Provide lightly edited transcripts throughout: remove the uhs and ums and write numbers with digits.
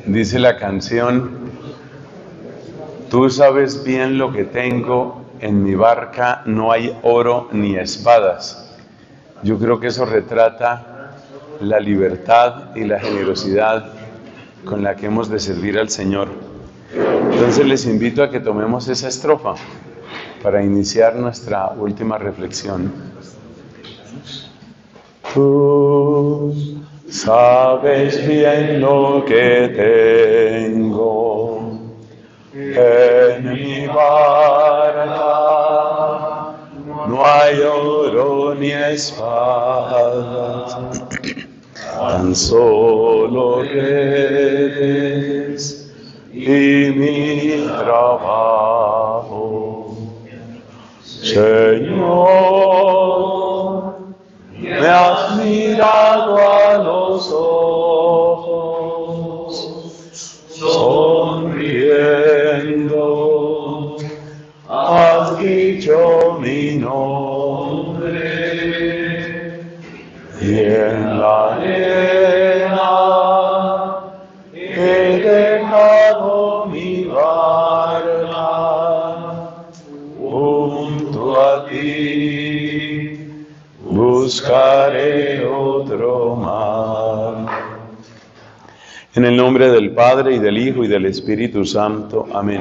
Dice la canción: tú sabes bien lo que tengo, en mi barca no hay oro ni espadas. Yo creo que eso retrata la libertad y la generosidad con la que hemos de servir al Señor. Entonces les invito a que tomemos esa estrofa para iniciar nuestra última reflexión. Tú sabes bien lo que tengo, en mi barca no hay oro ni espadas, tan solo eres y mi trabajo. Señor, me has mirado a los ojos, sonriendo, has dicho mi nombre, y en la arena he dejado mi barca, junto a ti buscaré otro mar. En el nombre del Padre, y del Hijo, y del Espíritu Santo. Amén.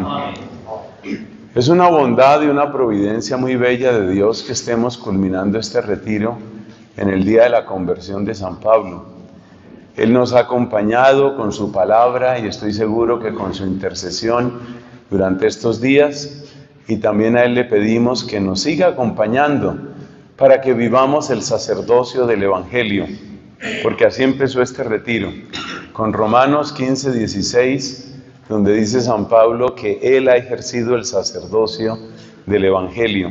Es una bondad y una providencia muy bella de Dios que estemos culminando este retiro en el día de la conversión de San Pablo. Él nos ha acompañado con su palabra y estoy seguro que con su intercesión durante estos días, y también a Él le pedimos que nos siga acompañando para que vivamos el sacerdocio del Evangelio, porque así empezó este retiro, con Romanos 15:16, donde dice San Pablo que Él ha ejercido el sacerdocio del Evangelio.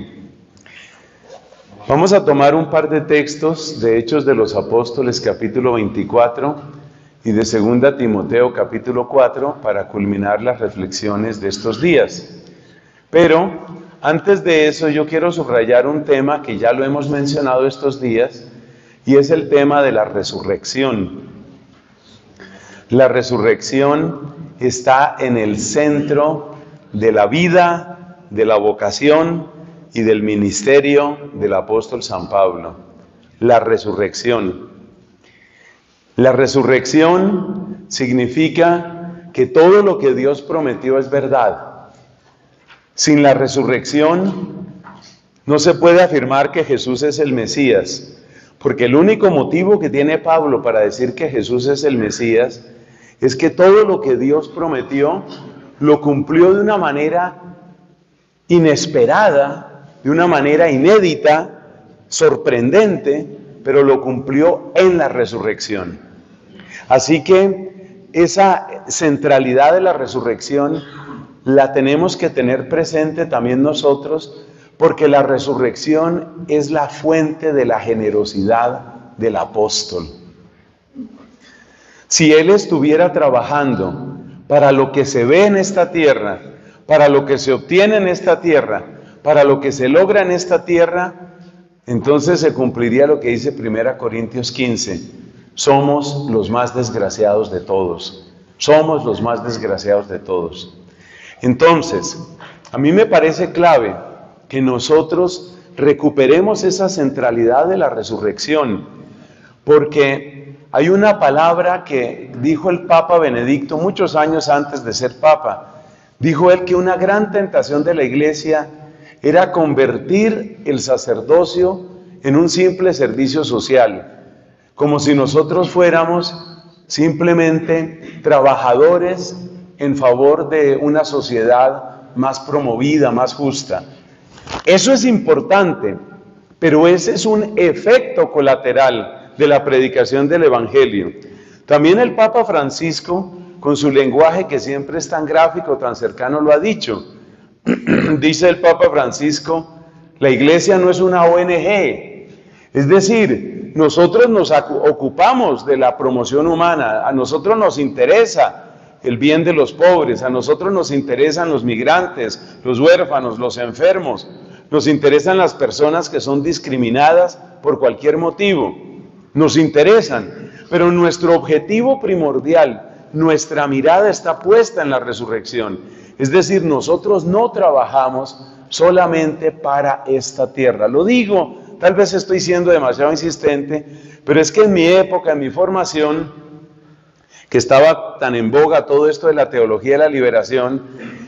Vamos a tomar un par de textos de Hechos de los Apóstoles, capítulo 24, y de 2 Timoteo, capítulo 4, para culminar las reflexiones de estos días. Pero antes de eso yo quiero subrayar un tema que ya lo hemos mencionado estos días, y es el tema de la resurrección. La resurrección está en el centro de la vida, de la vocación y del ministerio del apóstol San Pablo. La resurrección. La resurrección significa que todo lo que Dios prometió es verdad. Sin la resurrección no se puede afirmar que Jesús es el Mesías, porque el único motivo que tiene Pablo para decir que Jesús es el Mesías es que todo lo que Dios prometió lo cumplió de una manera inesperada, de una manera inédita, sorprendente, pero lo cumplió en la resurrección. Así que esa centralidad de la resurrección la tenemos que tener presente también nosotros, porque la resurrección es la fuente de la generosidad del apóstol. Si él estuviera trabajando para lo que se ve en esta tierra, para lo que se obtiene en esta tierra, para lo que se logra en esta tierra, entonces se cumpliría lo que dice 1 Corintios 15. Somos los más desgraciados de todos. Somos los más desgraciados de todos. Entonces, a mí me parece clave que nosotros recuperemos esa centralidad de la resurrección, porque hay una palabra que dijo el Papa Benedicto muchos años antes de ser Papa. Dijo él que una gran tentación de la Iglesia era convertir el sacerdocio en un simple servicio social, como si nosotros fuéramos simplemente trabajadores en favor de una sociedad más promovida, más justa. Eso es importante, pero ese es un efecto colateral de la predicación del Evangelio. También el Papa Francisco, con su lenguaje que siempre es tan gráfico, tan cercano, lo ha dicho. Dice el Papa Francisco, la Iglesia no es una ONG, es decir, nosotros nos ocupamos de la promoción humana, a nosotros nos interesa el bien de los pobres, a nosotros nos interesan los migrantes, los huérfanos, los enfermos, nos interesan las personas que son discriminadas por cualquier motivo, nos interesan, pero nuestro objetivo primordial nuestra mirada está puesta en la resurrección. Es decir, nosotros no trabajamos solamente para esta tierra. Lo digo, tal vez estoy siendo demasiado insistente, pero es que en mi época, en mi formación, que estaba tan en boga todo esto de la teología de la liberación,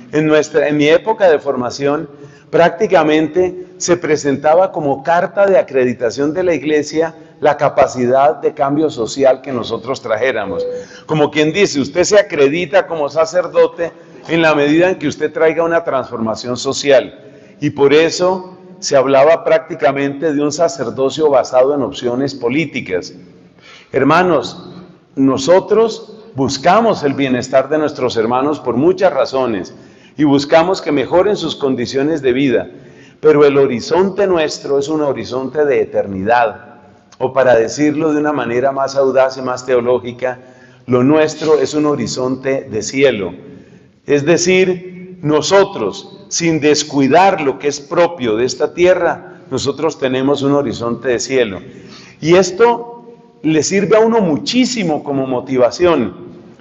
en mi época de formación, prácticamente se presentaba como carta de acreditación de la iglesia la capacidad de cambio social que nosotros trajéramos. Como quien dice, usted se acredita como sacerdote en la medida en que usted traiga una transformación social. Y por eso se hablaba prácticamente de un sacerdocio basado en opciones políticas. Hermanos, nosotros buscamos el bienestar de nuestros hermanos por muchas razones y buscamos que mejoren sus condiciones de vida, pero el horizonte nuestro es un horizonte de eternidad, o para decirlo de una manera más audaz y más teológica, lo nuestro es un horizonte de cielo. Es decir, nosotros, sin descuidar lo que es propio de esta tierra, nosotros tenemos un horizonte de cielo. Y esto le sirve a uno muchísimo como motivación,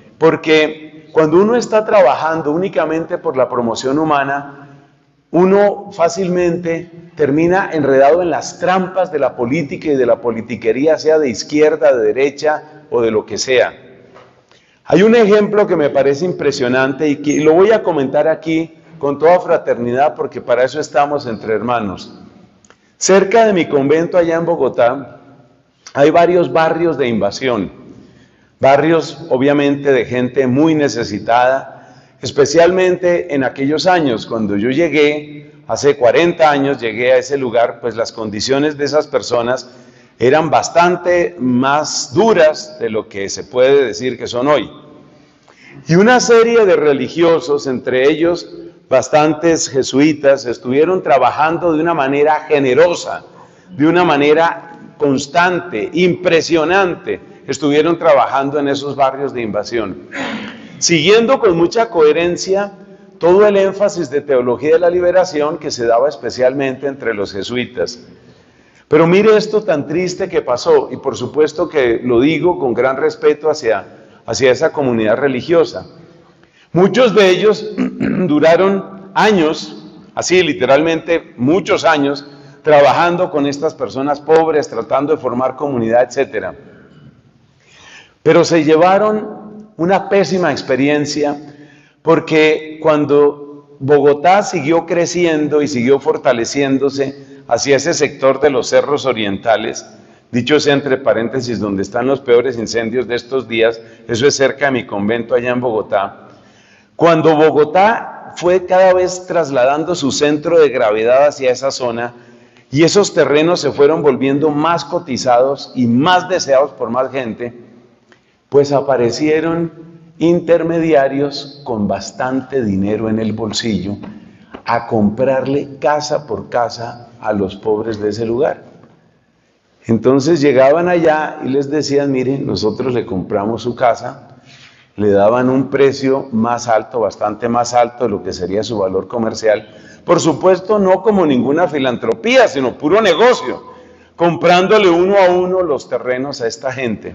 porque cuando uno está trabajando únicamente por la promoción humana, uno fácilmente termina enredado en las trampas de la política y de la politiquería, sea de izquierda, de derecha o de lo que sea. Hay un ejemplo que me parece impresionante y que lo voy a comentar aquí con toda fraternidad porque para eso estamos entre hermanos. Cerca de mi convento allá en Bogotá hay varios barrios de invasión, barrios obviamente de gente muy necesitada, especialmente en aquellos años cuando yo llegué, hace 40 años llegué a ese lugar, pues las condiciones de esas personas eran bastante más duras de lo que se puede decir que son hoy. Y una serie de religiosos, entre ellos bastantes jesuitas, estuvieron trabajando de una manera generosa, de una manera constante, impresionante, estuvieron trabajando en esos barrios de invasión, siguiendo con mucha coherencia todo el énfasis de teología de la liberación que se daba especialmente entre los jesuitas. Pero mire esto tan triste que pasó, y por supuesto que lo digo con gran respeto hacia esa comunidad religiosa. Muchos de ellos duraron años, así literalmente muchos años, trabajando con estas personas pobres, tratando de formar comunidad, etc. Pero se llevaron una pésima experiencia, porque cuando Bogotá siguió creciendo y siguió fortaleciéndose hacia ese sector de los cerros orientales, dicho sea entre paréntesis, donde están los peores incendios de estos días, eso es cerca de mi convento allá en Bogotá. Cuando Bogotá fue cada vez trasladando su centro de gravedad hacia esa zona, y esos terrenos se fueron volviendo más cotizados y más deseados por más gente, pues aparecieron intermediarios con bastante dinero en el bolsillo a comprarle casa por casa a los pobres de ese lugar. Entonces llegaban allá y les decían, miren, nosotros le compramos su casa, le daban un precio más alto, bastante más alto de lo que sería su valor comercial, por supuesto no como ninguna filantropía, sino puro negocio, comprándole uno a uno los terrenos a esta gente.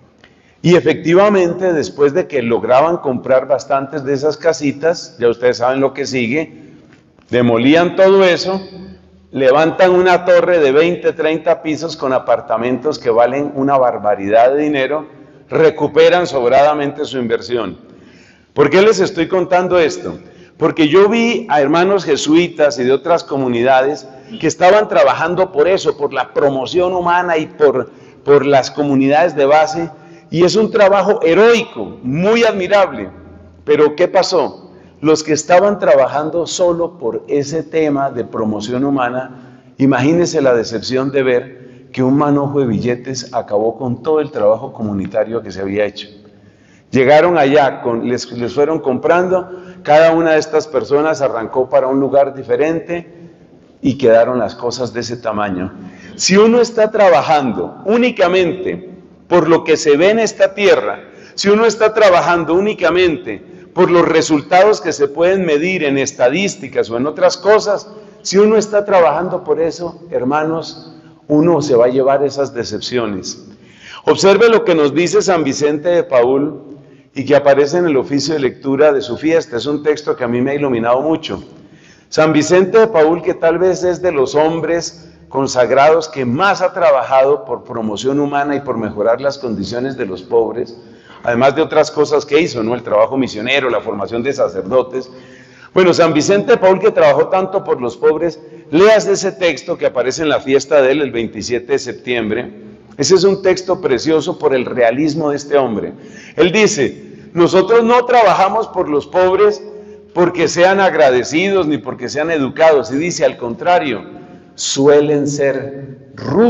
Y efectivamente, después de que lograban comprar bastantes de esas casitas, ya ustedes saben lo que sigue, demolían todo eso, levantan una torre de 20, 30 pisos con apartamentos que valen una barbaridad de dinero, recuperan sobradamente su inversión. ¿Por qué les estoy contando esto? Porque yo vi a hermanos jesuitas y de otras comunidades que estaban trabajando por eso, por la promoción humana y por las comunidades de base, y es un trabajo heroico, muy admirable. Pero ¿qué pasó? Los que estaban trabajando solo por ese tema de promoción humana, imagínense la decepción de ver que un manojo de billetes acabó con todo el trabajo comunitario que se había hecho. Llegaron allá, les fueron comprando, cada una de estas personas arrancó para un lugar diferente y quedaron las cosas de ese tamaño. Si uno está trabajando únicamente por lo que se ve en esta tierra, si uno está trabajando únicamente por los resultados que se pueden medir en estadísticas o en otras cosas, si uno está trabajando por eso, hermanos, uno se va a llevar esas decepciones. Observe lo que nos dice San Vicente de Paúl, y que aparece en el oficio de lectura de su fiesta. Es un texto que a mí me ha iluminado mucho. San Vicente de Paúl, que tal vez es de los hombres consagrados que más ha trabajado por promoción humana y por mejorar las condiciones de los pobres, además de otras cosas que hizo, ¿no? El trabajo misionero, la formación de sacerdotes. Bueno, San Vicente de Paúl, que trabajó tanto por los pobres, leas ese texto que aparece en la fiesta de él el 27 de septiembre. Ese es un texto precioso por el realismo de este hombre. Él dice, nosotros no trabajamos por los pobres porque sean agradecidos ni porque sean educados, y dice al contrario, suelen ser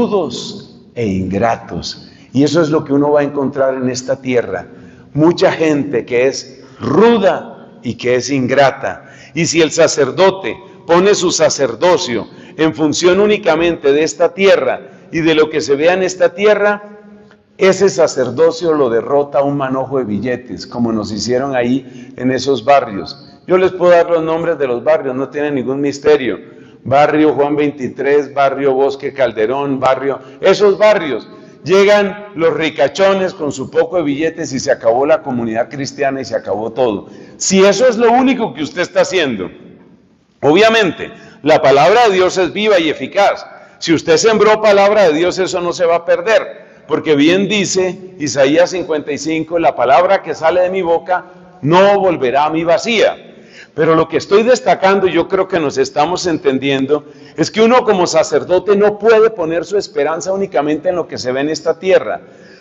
rudos e ingratos. Y eso es lo que uno va a encontrar en esta tierra. Mucha gente que es ruda y que es ingrata. Y si el sacerdote pone su sacerdocio en función únicamente de esta tierra y de lo que se vea en esta tierra, ese sacerdocio lo derrota un manojo de billetes, como nos hicieron ahí en esos barrios. Yo les puedo dar los nombres de los barrios, no tiene ningún misterio. Barrio Juan 23, barrio Bosque Calderón, esos barrios. Llegan los ricachones con su poco de billetes y se acabó la comunidad cristiana y se acabó todo. Si eso es lo único que usted está haciendo, obviamente, la palabra de Dios es viva y eficaz. Si usted sembró palabra de Dios, eso no se va a perder, porque bien dice Isaías 55, la palabra que sale de mi boca no volverá a mí vacía. Pero lo que estoy destacando, y yo creo que nos estamos entendiendo, es que uno como sacerdote no puede poner su esperanza únicamente en lo que se ve en esta tierra,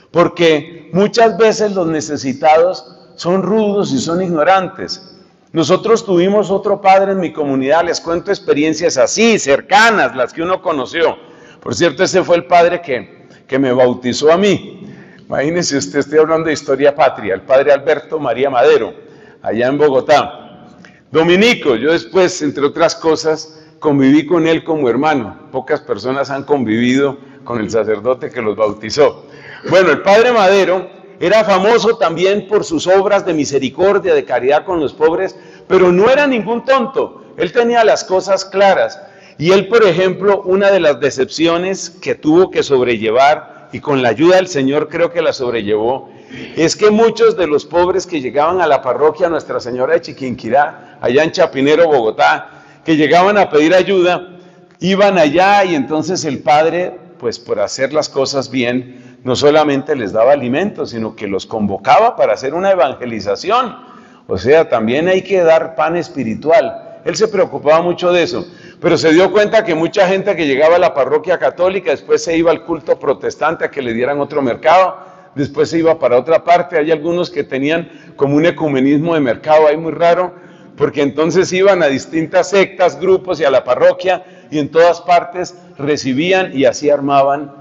porque muchas veces los necesitados son rudos y son ignorantes. Nosotros tuvimos otro padre en mi comunidad, les cuento experiencias así, cercanas, las que uno conoció. Por cierto, ese fue el padre que me bautizó a mí. Imagínense usted, estoy hablando de historia patria, el padre Alberto María Madero, allá en Bogotá. Dominico, yo después, entre otras cosas, conviví con él como hermano. Pocas personas han convivido con el sacerdote que los bautizó. Bueno, el padre Madero era famoso también por sus obras de misericordia, de caridad con los pobres, pero no era ningún tonto. Él tenía las cosas claras. Y él, por ejemplo, una de las decepciones que tuvo que sobrellevar, y con la ayuda del Señor creo que la sobrellevó, es que muchos de los pobres que llegaban a la parroquia Nuestra Señora de Chiquinquirá, allá en Chapinero, Bogotá, que llegaban a pedir ayuda, iban allá y entonces el padre, pues por hacer las cosas bien, no solamente les daba alimento, sino que los convocaba para hacer una evangelización. O sea, también hay que dar pan espiritual. Él se preocupaba mucho de eso, pero se dio cuenta que mucha gente que llegaba a la parroquia católica, después se iba al culto protestante a que le dieran otro mercado, después se iba para otra parte. Hay algunos que tenían como un ecumenismo de mercado ahí muy raro, porque entonces iban a distintas sectas, grupos y a la parroquia, y en todas partes recibían y así armaban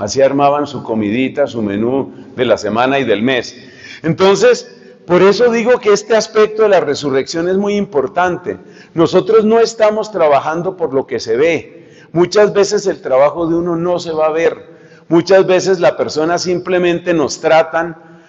su comidita, su menú de la semana y del mes. Entonces, por eso digo que este aspecto de la resurrección es muy importante. Nosotros no estamos trabajando por lo que se ve. Muchas veces el trabajo de uno no se va a ver. Muchas veces la persona simplemente nos trata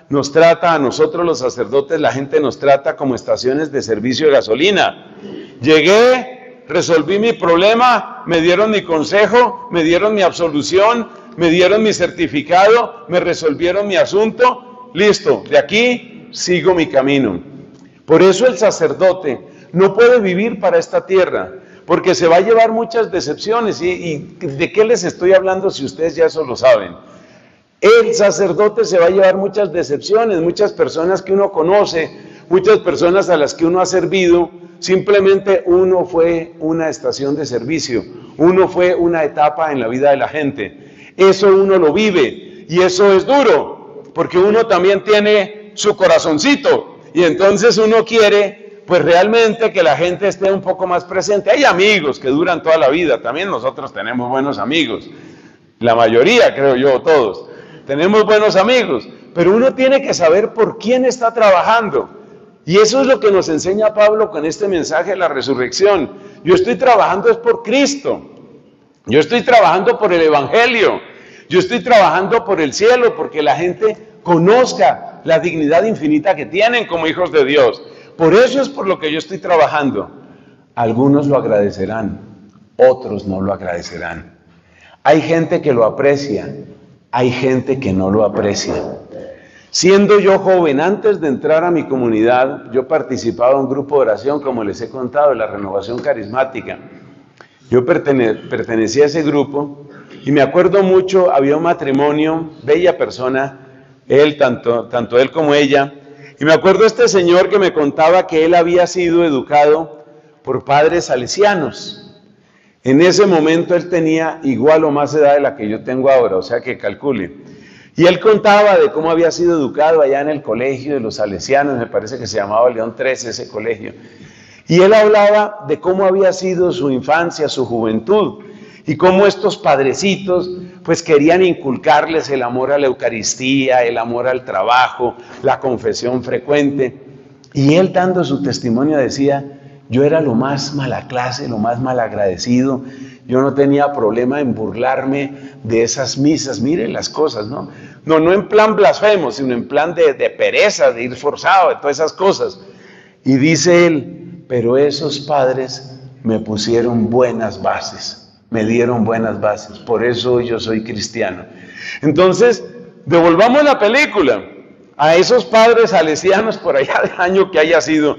a nosotros los sacerdotes, la gente nos trata como estaciones de servicio de gasolina. Llegué, resolví mi problema, me dieron mi consejo, me dieron mi absolución, me dieron mi certificado, me resolvieron mi asunto, listo, de aquí sigo mi camino. Por eso el sacerdote no puede vivir para esta tierra, porque se va a llevar muchas decepciones. ¿Y de qué les estoy hablando si ustedes ya eso lo saben? El sacerdote se va a llevar muchas decepciones, muchas personas que uno conoce, muchas personas a las que uno ha servido, simplemente uno fue una estación de servicio, uno fue una etapa en la vida de la gente. Eso uno lo vive y eso es duro, porque uno también tiene su corazoncito y entonces uno quiere pues realmente que la gente esté un poco más presente. Hay amigos que duran toda la vida, también nosotros tenemos buenos amigos, la mayoría creo yo, todos, tenemos buenos amigos, pero uno tiene que saber por quién está trabajando. Y eso es lo que nos enseña Pablo con este mensaje de la resurrección. Yo estoy trabajando es por Cristo, yo estoy trabajando por el Evangelio, yo estoy trabajando por el cielo, porque la gente conozca la dignidad infinita que tienen como hijos de Dios. Por eso es por lo que yo estoy trabajando. Algunos lo agradecerán, otros no lo agradecerán. Hay gente que lo aprecia, hay gente que no lo aprecia. Siendo yo joven, antes de entrar a mi comunidad, yo participaba en un grupo de oración, como les he contado, de la Renovación Carismática. Yo pertenecía a ese grupo y me acuerdo mucho, había un matrimonio, bella persona, él, tanto él como ella, y me acuerdo este señor que me contaba que él había sido educado por padres salesianos. En ese momento él tenía igual o más edad de la que yo tengo ahora, o sea que calcule. Y él contaba de cómo había sido educado allá en el colegio de los salesianos, me parece que se llamaba León XIII ese colegio. Y él hablaba de cómo había sido su infancia, su juventud, y cómo estos padrecitos pues querían inculcarles el amor a la Eucaristía, el amor al trabajo, la confesión frecuente. Y él, dando su testimonio, decía: yo era lo más mala clase, lo más malagradecido, yo no tenía problema en burlarme de esas misas. Miren las cosas, ¿no? No en plan blasfemo, sino en plan de pereza, de ir forzado, de todas esas cosas. Y dice él: pero esos padres me pusieron buenas bases, me dieron buenas bases, por eso yo soy cristiano. Entonces, devolvamos la película a esos padres salesianos por allá del año que haya sido.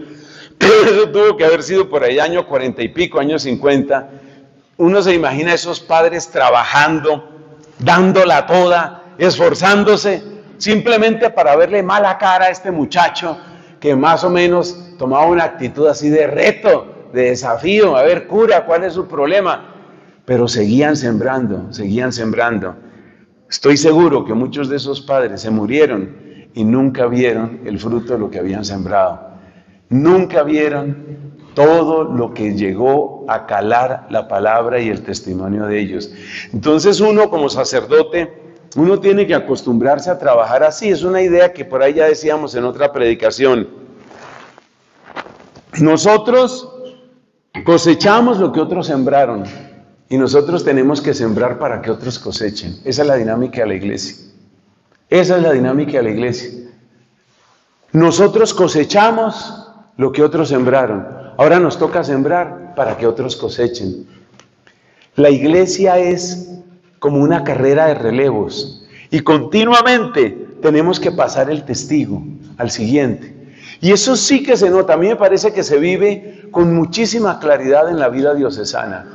Eso tuvo que haber sido por allá año 40 y pico, año 50. Uno se imagina a esos padres trabajando, dándola toda, esforzándose, simplemente para verle mala cara a este muchacho que más o menos tomaba una actitud así de reto, de desafío. A ver, cura, ¿cuál es su problema? Pero seguían sembrando, seguían sembrando. Estoy seguro que muchos de esos padres se murieron y nunca vieron el fruto de lo que habían sembrado. Nunca vieron todo lo que llegó a calar la palabra y el testimonio de ellos. Entonces uno como sacerdote, uno tiene que acostumbrarse a trabajar así. Es una idea que por ahí ya decíamos en otra predicación. Nosotros cosechamos lo que otros sembraron y nosotros tenemos que sembrar para que otros cosechen. Esa es la dinámica de la iglesia. Esa es la dinámica de la iglesia. Nosotros cosechamos lo que otros sembraron. Ahora nos toca sembrar para que otros cosechen. La iglesia es como una carrera de relevos y continuamente tenemos que pasar el testigo al siguiente. Y eso sí que se nota. A mí me parece que se vive con muchísima claridad en la vida diocesana.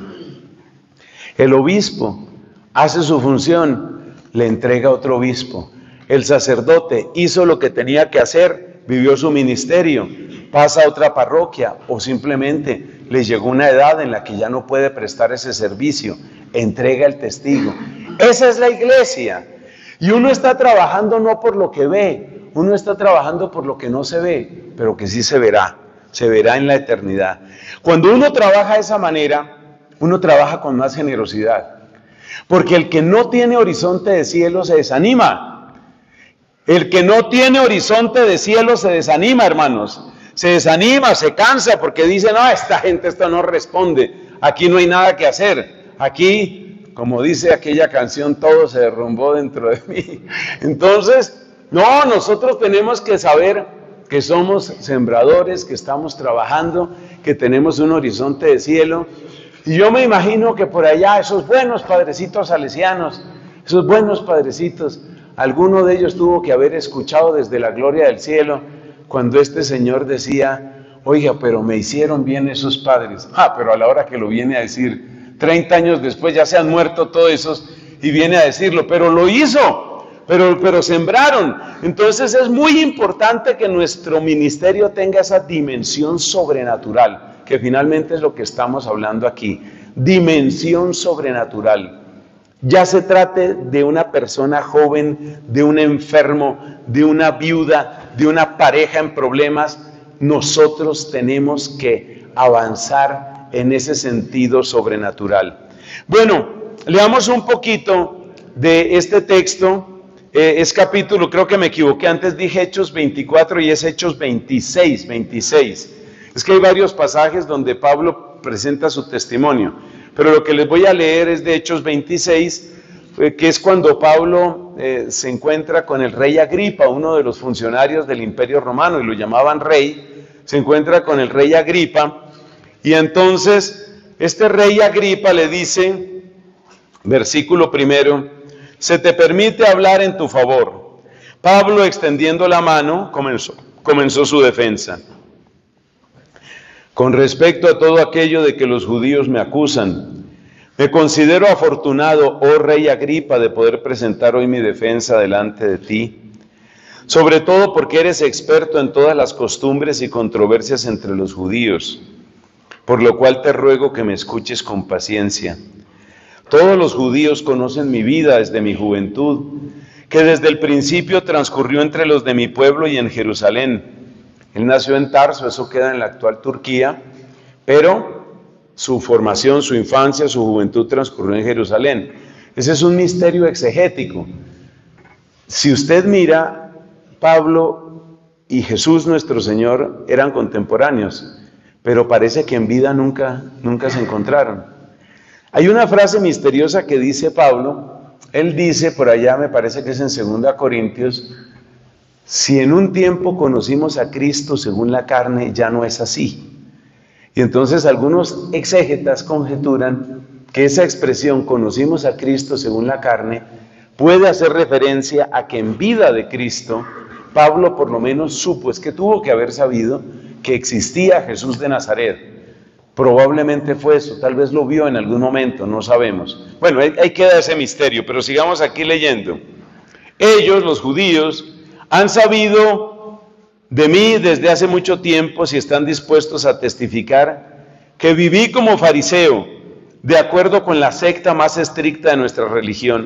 El obispo hace su función, le entrega a otro obispo. El sacerdote hizo lo que tenía que hacer, vivió su ministerio, pasa a otra parroquia o simplemente le llegó una edad en la que ya no puede prestar ese servicio, entrega el testigo. Esa es la iglesia. Y uno está trabajando no por lo que ve, uno está trabajando por lo que no se ve, pero que sí se verá en la eternidad. Cuando uno trabaja de esa manera, uno trabaja con más generosidad, porque el que no tiene horizonte de cielo se desanima. El que no tiene horizonte de cielo se desanima, hermanos. Se desanima, se cansa, porque dice: no, esta gente esto no responde, aquí no hay nada que hacer, aquí, como dice aquella canción, todo se derrumbó dentro de mí. Entonces, no, nosotros tenemos que saber que somos sembradores, que estamos trabajando, que tenemos un horizonte de cielo. Y yo me imagino que por allá esos buenos padrecitos salesianos, esos buenos padrecitos, alguno de ellos tuvo que haber escuchado desde la gloria del cielo cuando este señor decía: oiga, pero me hicieron bien esos padres. Pero a la hora que lo viene a decir, 30 años después ya se han muerto todos esos, y viene a decirlo, pero lo hizo, pero sembraron. Entonces es muy importante que nuestro ministerio tenga esa dimensión sobrenatural, que finalmente es lo que estamos hablando aquí, dimensión sobrenatural. Ya se trate de una persona joven, de un enfermo, de una viuda, de una pareja en problemas, nosotros tenemos que avanzar en ese sentido sobrenatural. Bueno, leamos un poquito de este texto. Es capítulo, creo que me equivoqué, antes dije Hechos 24 y es Hechos 26. Es que hay varios pasajes donde Pablo presenta su testimonio. Pero lo que les voy a leer es de Hechos 26, que es cuando Pablo se encuentra con el rey Agripa, uno de los funcionarios del Imperio Romano, y lo llamaban rey. Se encuentra con el rey Agripa, y entonces este rey Agripa le dice, versículo 1, se te permite hablar en tu favor. Pablo, extendiendo la mano, comenzó su defensa. Con respecto a todo aquello de que los judíos me acusan, me considero afortunado, oh rey Agripa, de poder presentar hoy mi defensa delante de ti, sobre todo porque eres experto en todas las costumbres y controversias entre los judíos, por lo cual te ruego que me escuches con paciencia. Todos los judíos conocen mi vida desde mi juventud, que desde el principio transcurrió entre los de mi pueblo y en Jerusalén. Él nació en Tarso, eso queda en la actual Turquía, pero su formación, su infancia, su juventud transcurrió en Jerusalén. Ese es un misterio exegético. Si usted mira, Pablo y Jesús nuestro Señor eran contemporáneos, pero parece que en vida nunca se encontraron. Hay una frase misteriosa que dice Pablo. Él dice por allá, me parece que es en 2 Corintios, si en un tiempo conocimos a Cristo según la carne, ya no es así. Y entonces algunos exégetas conjeturan que esa expresión, conocimos a Cristo según la carne, puede hacer referencia a que en vida de Cristo, Pablo por lo menos supo, es que tuvo que haber sabido que existía Jesús de Nazaret. Probablemente fue eso, tal vez lo vio en algún momento, no sabemos. Bueno, ahí queda ese misterio, pero sigamos aquí leyendo. Ellos, los judíos, han sabido de mí desde hace mucho tiempo, si están dispuestos a testificar, que viví como fariseo, de acuerdo con la secta más estricta de nuestra religión.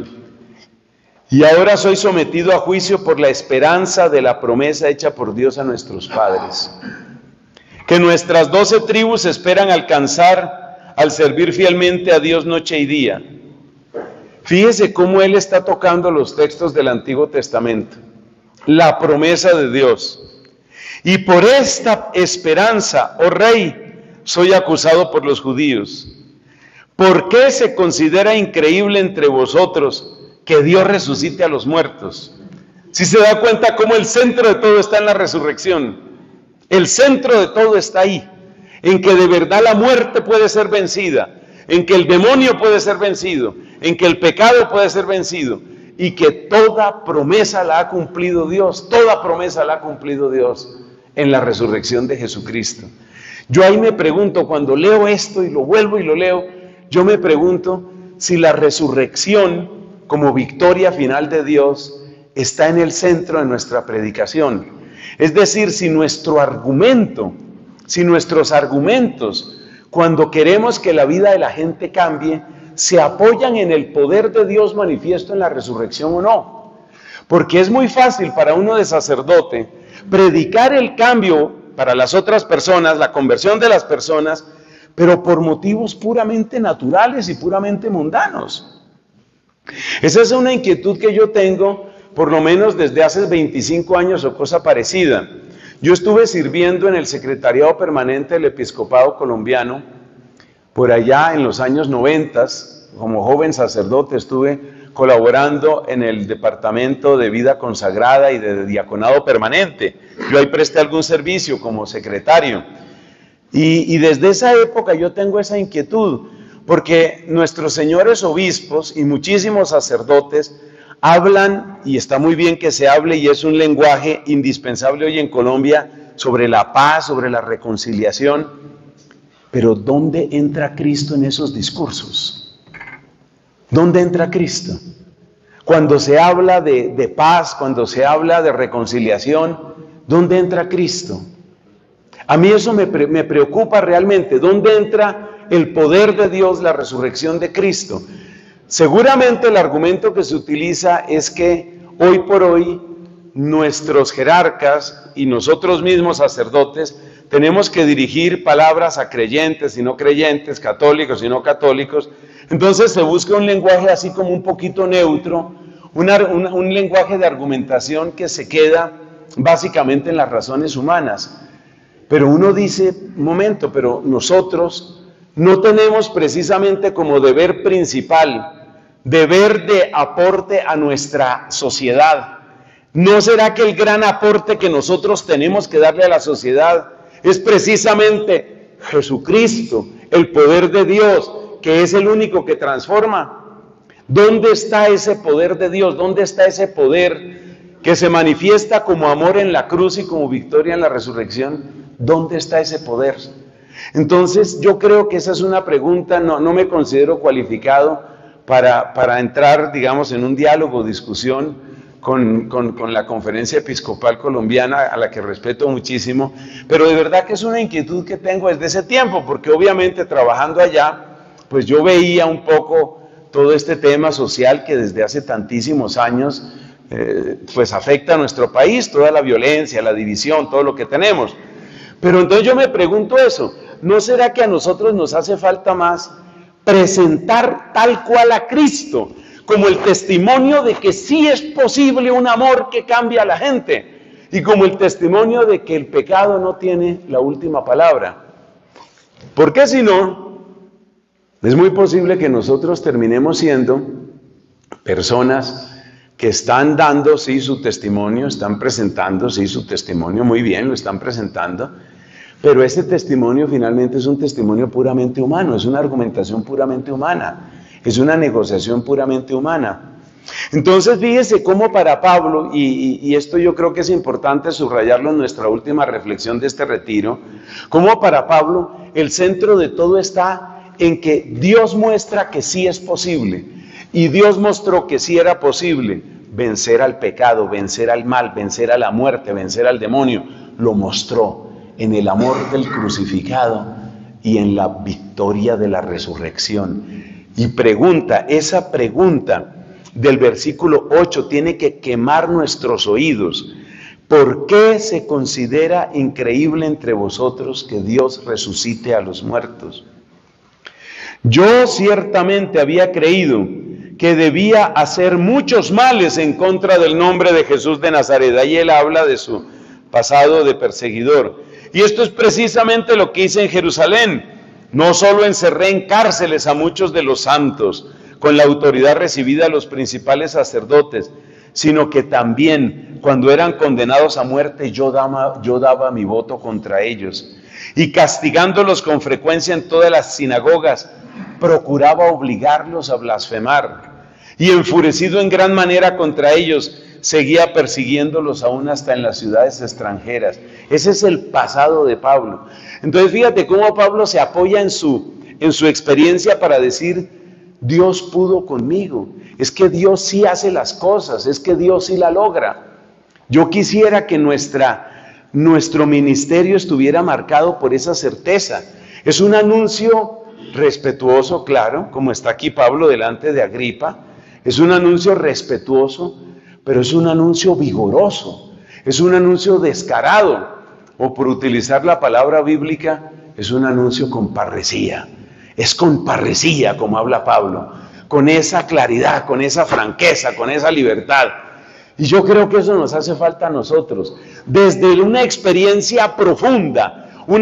Y ahora soy sometido a juicio por la esperanza de la promesa hecha por Dios a nuestros padres, que nuestras 12 tribus esperan alcanzar al servir fielmente a Dios noche y día. Fíjese cómo él está tocando los textos del Antiguo Testamento, la promesa de Dios. Y por esta esperanza, oh rey, soy acusado por los judíos. ¿Por qué se considera increíble entre vosotros que Dios resucite a los muertos? Si se da cuenta cómo el centro de todo está en la resurrección. El centro de todo está ahí, en que de verdad la muerte puede ser vencida, en que el demonio puede ser vencido, en que el pecado puede ser vencido, y que toda promesa la ha cumplido Dios, toda promesa la ha cumplido Dios en la resurrección de Jesucristo. Yo ahí me pregunto, cuando leo esto y lo vuelvo y lo leo, yo me pregunto si la resurrección como victoria final de Dios está en el centro de nuestra predicación. Es decir, si nuestros argumentos, cuando queremos que la vida de la gente cambie, se apoyan en el poder de Dios manifiesto en la resurrección o no. Porque es muy fácil para uno de sacerdote predicar el cambio para las otras personas, la conversión de las personas, pero por motivos puramente naturales y puramente mundanos. Esa es una inquietud que yo tengo, por lo menos desde hace 25 años o cosa parecida. Yo estuve sirviendo en el Secretariado Permanente del Episcopado Colombiano, por allá en los años 90, como joven sacerdote estuve colaborando en el Departamento de Vida Consagrada y de Diaconado Permanente. Yo ahí presté algún servicio como secretario. Y desde esa época yo tengo esa inquietud, porque nuestros señores obispos y muchísimos sacerdotes hablan, y está muy bien que se hable, y es un lenguaje indispensable hoy en Colombia, sobre la paz, sobre la reconciliación. Pero ¿dónde entra Cristo en esos discursos? ¿Dónde entra Cristo? Cuando se habla de paz, cuando se habla de reconciliación, ¿dónde entra Cristo? A mí eso me preocupa realmente. ¿Dónde entra el poder de Dios, la resurrección de Cristo? Seguramente el argumento que se utiliza es que hoy por hoy nuestros jerarcas y nosotros mismos sacerdotes tenemos que dirigir palabras a creyentes y no creyentes, católicos y no católicos. Entonces se busca un lenguaje así como un poquito neutro, un lenguaje de argumentación que se queda básicamente en las razones humanas. Pero uno dice, un momento, pero nosotros no tenemos precisamente como deber principal, deber de aporte a nuestra sociedad. ¿No será que el gran aporte que nosotros tenemos que darle a la sociedad es precisamente Jesucristo, el poder de Dios, que es el único que transforma? ¿Dónde está ese poder de Dios? ¿Dónde está ese poder que se manifiesta como amor en la cruz y como victoria en la resurrección, ¿dónde está ese poder? Entonces yo creo que esa es una pregunta, no me considero cualificado para entrar, digamos, en un diálogo, discusión con la Conferencia Episcopal Colombiana, a la que respeto muchísimo, pero de verdad que es una inquietud que tengo desde ese tiempo, porque obviamente trabajando allá, pues yo veía un poco todo este tema social que desde hace tantísimos años pues afecta a nuestro país, toda la violencia, la división, todo lo que tenemos. Pero entonces yo me pregunto eso, ¿no será que a nosotros nos hace falta más presentar tal cual a Cristo, como el testimonio de que sí es posible un amor que cambia a la gente, y como el testimonio de que el pecado no tiene la última palabra? Porque si no, es muy posible que nosotros terminemos siendo personas que están dando, sí, su testimonio, están presentando, sí, su testimonio, muy bien, lo están presentando, pero ese testimonio finalmente es un testimonio puramente humano, es una argumentación puramente humana, es una negociación puramente humana. Entonces fíjese cómo para Pablo, y esto yo creo que es importante subrayarlo en nuestra última reflexión de este retiro, cómo para Pablo el centro de todo está en que Dios muestra que sí es posible, y Dios mostró que sí era posible vencer al pecado, vencer al mal, vencer a la muerte, vencer al demonio. Lo mostró en el amor del crucificado y en la victoria de la resurrección. Y esa pregunta del versículo 8 tiene que quemar nuestros oídos. ¿Por qué se considera increíble entre vosotros que Dios resucite a los muertos? Yo ciertamente había creído que debía hacer muchos males en contra del nombre de Jesús de Nazaret. Ahí él habla de su pasado de perseguidor. Y esto es precisamente lo que hice en Jerusalén. No solo encerré en cárceles a muchos de los santos, con la autoridad recibida de los principales sacerdotes, sino que también, cuando eran condenados a muerte, yo daba mi voto contra ellos. Y castigándolos con frecuencia en todas las sinagogas, procuraba obligarlos a blasfemar. Y enfurecido en gran manera contra ellos, seguía persiguiéndolos aún hasta en las ciudades extranjeras. Ese es el pasado de Pablo. Entonces fíjate cómo Pablo se apoya en su experiencia para decir, Dios pudo conmigo, es que Dios sí hace las cosas, es que Dios sí la logra. Yo quisiera que nuestro ministerio estuviera marcado por esa certeza. Es un anuncio respetuoso, claro, como está aquí Pablo delante de Agripa, es un anuncio respetuoso, pero es un anuncio vigoroso, es un anuncio descarado, o por utilizar la palabra bíblica, es un anuncio con parresía. Es con parresía como habla Pablo, con esa claridad, con esa franqueza, con esa libertad. Y yo creo que eso nos hace falta a nosotros, desde una experiencia profunda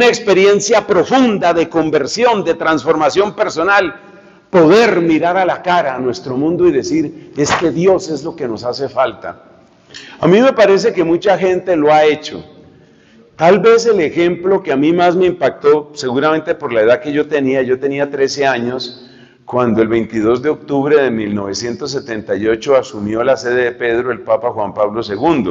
de conversión, de transformación personal, poder mirar a la cara a nuestro mundo y decir, es que Dios es lo que nos hace falta. A mí me parece que mucha gente lo ha hecho. Tal vez el ejemplo que a mí más me impactó, seguramente por la edad que yo tenía 13 años, cuando el 22 de octubre de 1978 asumió la sede de Pedro el Papa Juan Pablo II.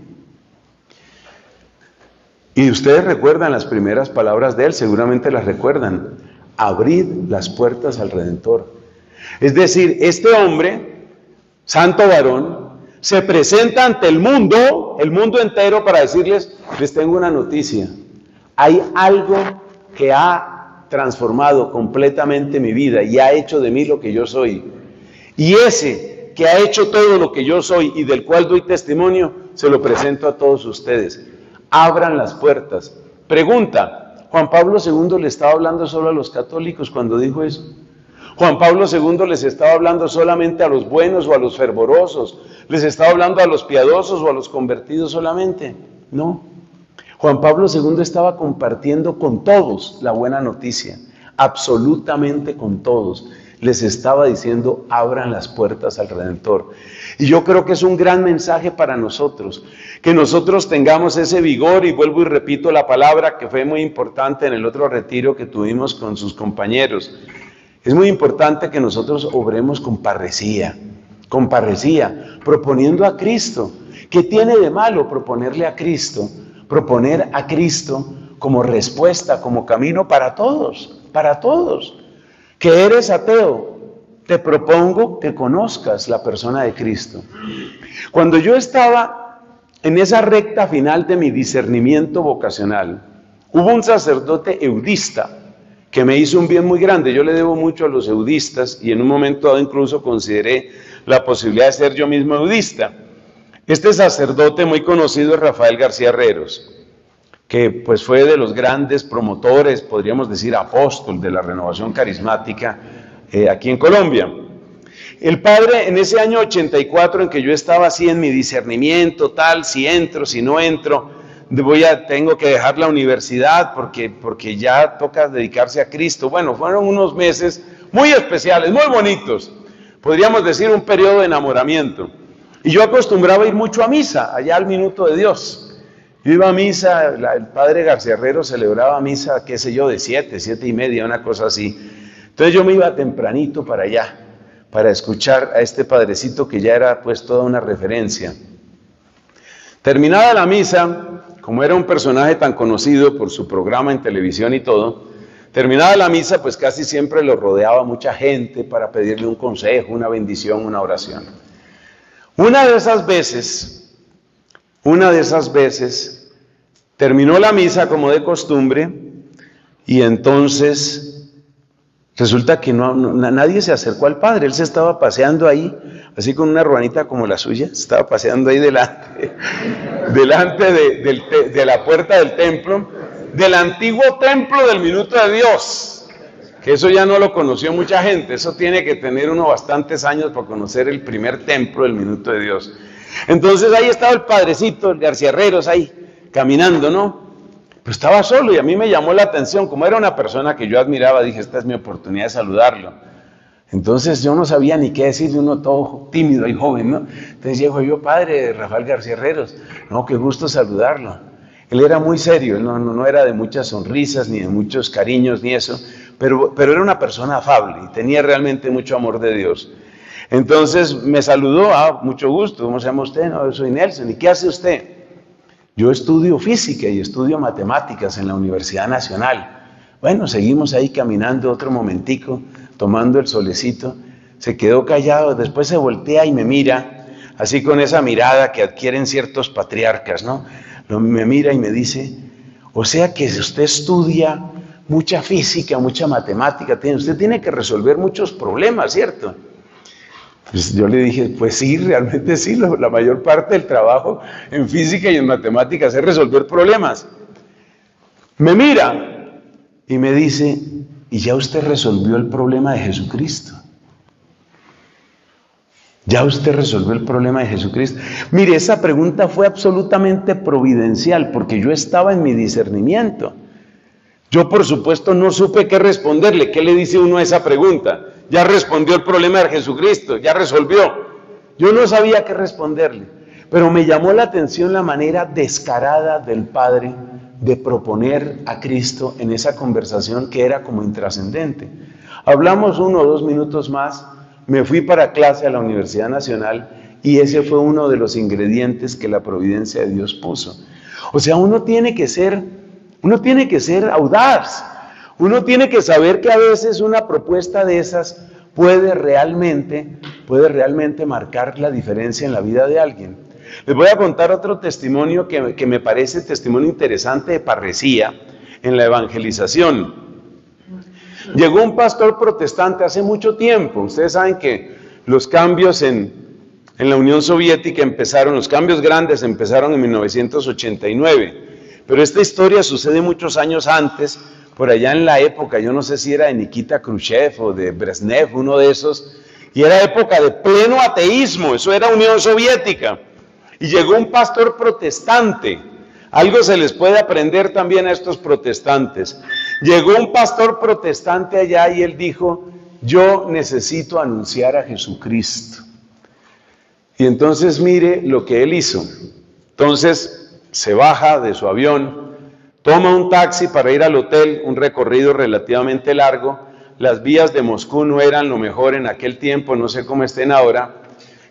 Y ustedes recuerdan las primeras palabras de él, seguramente las recuerdan. Abrid las puertas al Redentor. Es decir, este hombre, santo varón, se presenta ante el mundo entero para decirles, les tengo una noticia. Hay algo que ha transformado completamente mi vida y ha hecho de mí lo que yo soy. Y ese que ha hecho todo lo que yo soy y del cual doy testimonio, se lo presento a todos ustedes. Abran las puertas. Pregunta, ¿Juan Pablo II le estaba hablando solo a los católicos cuando dijo eso? ¿Juan Pablo II les estaba hablando solamente a los buenos o a los fervorosos? ¿Les estaba hablando a los piadosos o a los convertidos solamente? No. Juan Pablo II estaba compartiendo con todos la buena noticia, absolutamente con todos. Les estaba diciendo, abran las puertas al Redentor. Y yo creo que es un gran mensaje para nosotros, que nosotros tengamos ese vigor, y vuelvo y repito la palabra que fue muy importante en el otro retiro que tuvimos con sus compañeros. Es muy importante que nosotros obremos con parresía, proponiendo a Cristo, ¿Qué tiene de malo proponerle a Cristo, proponer a Cristo como respuesta, como camino para todos, para todos? Que eres ateo, te propongo que conozcas la persona de Cristo. Cuando yo estaba en esa recta final de mi discernimiento vocacional, hubo un sacerdote eudista que me hizo un bien muy grande. Yo le debo mucho a los eudistas y en un momento dado incluso consideré la posibilidad de ser yo mismo eudista. Este sacerdote muy conocido es Rafael García Herreros, que pues fue de los grandes promotores, podríamos decir apóstol de la renovación carismática aquí en Colombia. El padre en ese año 84 en que yo estaba así en mi discernimiento, tal, si entro, si no entro, tengo que dejar la universidad porque ya toca dedicarse a Cristo. Bueno, fueron unos meses muy especiales, muy bonitos, podríamos decir un periodo de enamoramiento. Y yo acostumbraba a ir mucho a misa, allá al Minuto de Dios. Yo iba a misa, el padre García Herreros celebraba misa, qué sé yo, de 7:30, una cosa así. Entonces yo me iba tempranito para allá, para escuchar a este padrecito que ya era pues toda una referencia. Terminada la misa, como era un personaje tan conocido por su programa en televisión y todo, terminada la misa pues casi siempre lo rodeaba mucha gente para pedirle un consejo, una bendición, una oración. Una de esas veces, terminó la misa como de costumbre y entonces resulta que nadie se acercó al padre. Él se estaba paseando ahí, así con una ruanita como la suya, se estaba paseando ahí delante de la puerta del templo, del antiguo templo del Minuto de Dios. Que eso ya no lo conoció mucha gente, eso tiene que tener uno bastantes años para conocer el primer templo del Minuto de Dios. Entonces ahí estaba el padrecito, el García Herreros, ahí caminando, ¿no? Pero estaba solo y a mí me llamó la atención, como era una persona que yo admiraba, dije, esta es mi oportunidad de saludarlo. Entonces yo no sabía ni qué decirle, uno todo tímido y joven, ¿no? Entonces llego yo, padre Rafael García Herreros, no, qué gusto saludarlo. Él era muy serio, él no era de muchas sonrisas, ni de muchos cariños, ni eso, pero era una persona afable y tenía realmente mucho amor de Dios. Entonces me saludó, mucho gusto, ¿cómo se llama usted? No, yo soy Nelson, ¿y qué hace usted? Yo estudio física y estudio matemáticas en la Universidad Nacional. Bueno, seguimos ahí caminando otro momentico, tomando el solecito, se quedó callado, después se voltea y me mira, así con esa mirada que adquieren ciertos patriarcas, ¿no? Me mira y me dice, o sea que si usted estudia mucha física, mucha matemática, usted tiene que resolver muchos problemas, ¿cierto? Pues yo le dije, pues sí, realmente sí, la mayor parte del trabajo en física y en matemáticas es resolver problemas. Me mira y me dice, ¿y ya usted resolvió el problema de Jesucristo? ¿Ya usted resolvió el problema de Jesucristo? Mire, esa pregunta fue absolutamente providencial porque yo estaba en mi discernimiento. Yo, por supuesto, no supe qué responderle. ¿Qué le dice uno a esa pregunta? Ya respondió el problema de Jesucristo, ya resolvió. Yo no sabía qué responderle, pero me llamó la atención la manera descarada del Padre de proponer a Cristo en esa conversación que era como intrascendente. Hablamos 1 o 2 minutos más, me fui para clase a la Universidad Nacional y ese fue uno de los ingredientes que la providencia de Dios puso. O sea, uno tiene que ser audaz, uno tiene que saber que a veces una propuesta de esas puede realmente marcar la diferencia en la vida de alguien. Les voy a contar otro testimonio que me parece testimonio interesante de parresía en la evangelización. Llegó un pastor protestante hace mucho tiempo. Ustedes saben que los cambios en la Unión Soviética los cambios grandes empezaron en 1989. Pero esta historia sucede muchos años antes, por allá en la época, yo no sé si era de Nikita Khrushchev o de Brezhnev, uno de esos, y era época de pleno ateísmo, eso era Unión Soviética. Y llegó un pastor protestante, algo se les puede aprender también a estos protestantes. Llegó un pastor protestante allá y él dijo, yo necesito anunciar a Jesucristo. Y entonces mire lo que él hizo. Entonces se baja de su avión, toma un taxi para ir al hotel, un recorrido relativamente largo. Las vías de Moscú no eran lo mejor en aquel tiempo, no sé cómo estén ahora.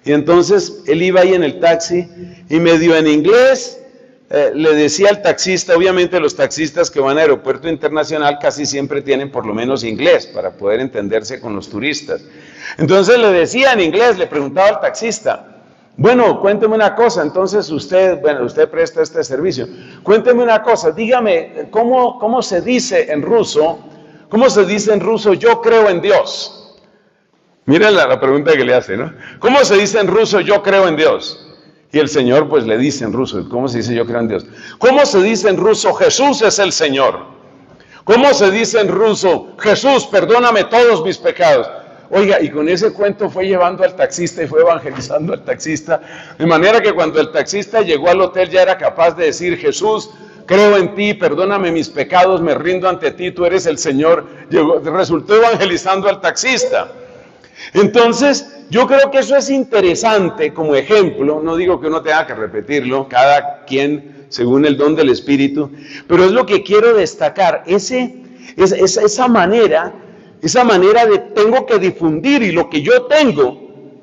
Y entonces él iba ahí en el taxi y medio en inglés le decía al taxista, obviamente los taxistas que van a aeropuerto internacional casi siempre tienen por lo menos inglés para poder entenderse con los turistas. Entonces le decía en inglés, le preguntaba al taxista, bueno, cuénteme una cosa, entonces usted presta este servicio, cuénteme una cosa, dígame, ¿cómo se dice en ruso? ¿Cómo se dice en ruso, yo creo en Dios? Miren la pregunta que le hace, ¿no? ¿Cómo se dice en ruso, yo creo en Dios? Y el Señor pues le dice en ruso, ¿cómo se dice yo creo en Dios? ¿Cómo se dice en ruso, Jesús es el Señor? ¿Cómo se dice en ruso, Jesús, perdóname todos mis pecados? Oiga, y con ese cuento fue llevando al taxista y fue evangelizando al taxista, de manera que cuando el taxista llegó al hotel ya era capaz de decir, Jesús, creo en ti, perdóname mis pecados, me rindo ante ti, tú eres el Señor. Resultó evangelizando al taxista. Entonces, yo creo que eso es interesante como ejemplo, no digo que uno tenga que repetirlo, cada quien según el don del Espíritu, pero es lo que quiero destacar, esa manera de tengo que difundir y lo que yo tengo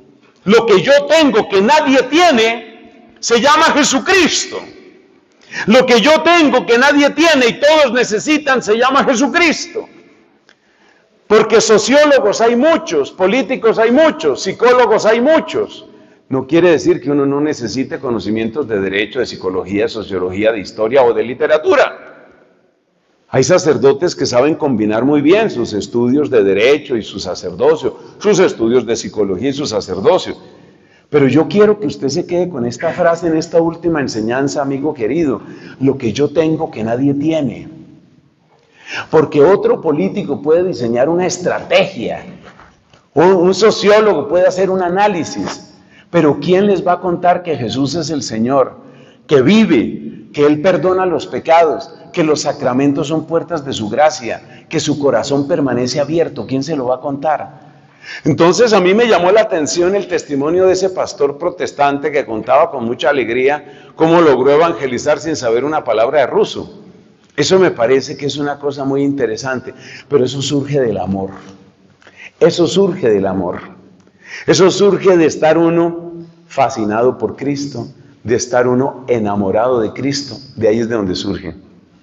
que nadie tiene, se llama Jesucristo. Lo que yo tengo que nadie tiene y todos necesitan se llama Jesucristo. Porque sociólogos hay muchos, políticos hay muchos, psicólogos hay muchos. No quiere decir que uno no necesite conocimientos de derecho, de psicología, de sociología, de historia o de literatura. Hay sacerdotes que saben combinar muy bien sus estudios de derecho y su sacerdocio, sus estudios de psicología y su sacerdocio. Pero yo quiero que usted se quede con esta frase en esta última enseñanza, amigo querido, lo que yo tengo que nadie tiene. Porque otro político puede diseñar una estrategia, un sociólogo puede hacer un análisis, pero ¿quién les va a contar que Jesús es el Señor, que vive, que Él perdona los pecados, que los sacramentos son puertas de su gracia, que su corazón permanece abierto? ¿Quién se lo va a contar? Entonces a mí me llamó la atención el testimonio de ese pastor protestante que contaba con mucha alegría cómo logró evangelizar sin saber una palabra de ruso. Eso me parece que es una cosa muy interesante, pero eso surge del amor. Eso surge del amor. Eso surge de estar uno fascinado por Cristo, de estar uno enamorado de Cristo. De ahí es de donde surge.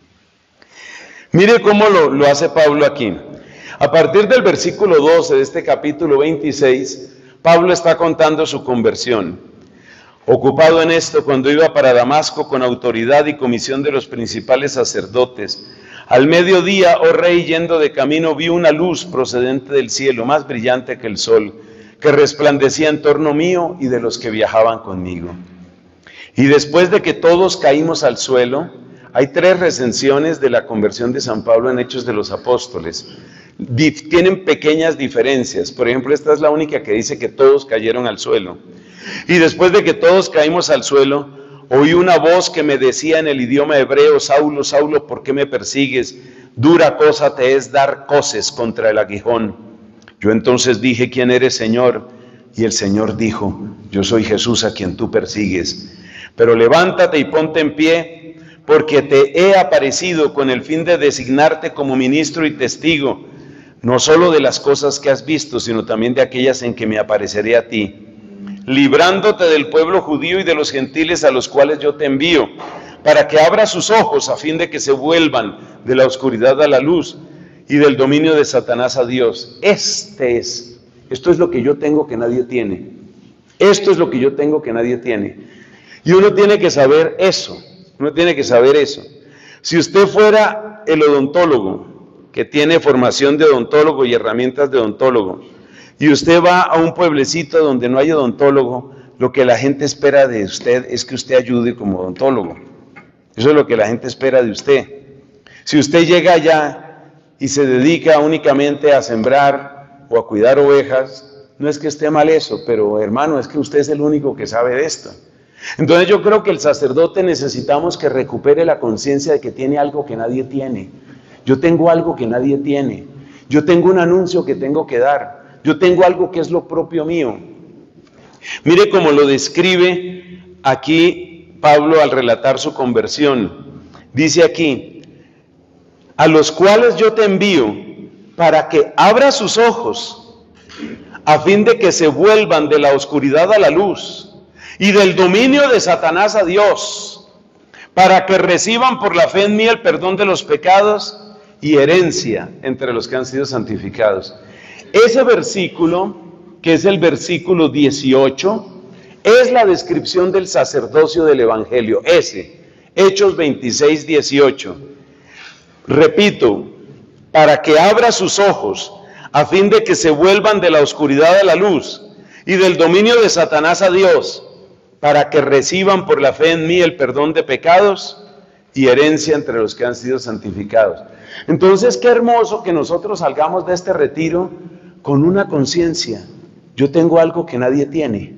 Mire cómo lo hace Pablo aquí. A partir del versículo 12 de este capítulo 26, Pablo está contando su conversión. Ocupado en esto, cuando iba para Damasco con autoridad y comisión de los principales sacerdotes, al mediodía, oh rey, yendo de camino, vi una luz procedente del cielo, más brillante que el sol, que resplandecía en torno mío y de los que viajaban conmigo. Y después de que todos caímos al suelo, hay 3 recensiones de la conversión de San Pablo en Hechos de los Apóstoles. Tienen pequeñas diferencias. Por ejemplo, esta es la única que dice que todos cayeron al suelo. Y después de que todos caímos al suelo, oí una voz que me decía en el idioma hebreo, Saulo, Saulo, ¿por qué me persigues? Dura cosa te es dar coces contra el aguijón. Yo entonces dije, ¿quién eres, Señor? Y el Señor dijo, yo soy Jesús a quien tú persigues. Pero levántate y ponte en pie, porque te he aparecido con el fin de designarte como ministro y testigo, no solo de las cosas que has visto, sino también de aquellas en que me apareceré a ti, librándote del pueblo judío y de los gentiles a los cuales yo te envío, para que abra sus ojos a fin de que se vuelvan de la oscuridad a la luz y del dominio de Satanás a Dios. Esto es lo que yo tengo que nadie tiene. Esto es lo que yo tengo que nadie tiene. Y uno tiene que saber eso. Uno tiene que saber eso. Si usted fuera el odontólogo, que tiene formación de odontólogo y herramientas de odontólogo, y usted va a un pueblecito donde no hay odontólogo, lo que la gente espera de usted es que usted ayude como odontólogo. Eso es lo que la gente espera de usted. Si usted llega allá y se dedica únicamente a sembrar o a cuidar ovejas, no es que esté mal eso, pero hermano, es que usted es el único que sabe de esto. Entonces yo creo que el sacerdote necesitamos que recupere la conciencia de que tiene algo que nadie tiene. Yo tengo algo que nadie tiene. Yo tengo un anuncio que tengo que dar. Yo tengo algo que es lo propio mío. Mire cómo lo describe aquí Pablo al relatar su conversión. Dice aquí, a los cuales yo te envío para que abra sus ojos a fin de que se vuelvan de la oscuridad a la luz y del dominio de Satanás a Dios, para que reciban por la fe en mí el perdón de los pecados y herencia entre los que han sido santificados. Ese versículo, que es el versículo 18, es la descripción del sacerdocio del Evangelio, Hechos 26, 18. Repito, para que abra sus ojos, a fin de que se vuelvan de la oscuridad a la luz y del dominio de Satanás a Dios, para que reciban por la fe en mí el perdón de pecados y herencia entre los que han sido santificados. Entonces, qué hermoso que nosotros salgamos de este retiro con una conciencia. Yo tengo algo que nadie tiene.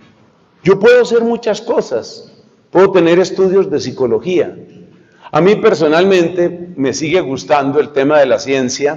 Yo puedo hacer muchas cosas, puedo tener estudios de psicología. A mí personalmente me sigue gustando el tema de la ciencia,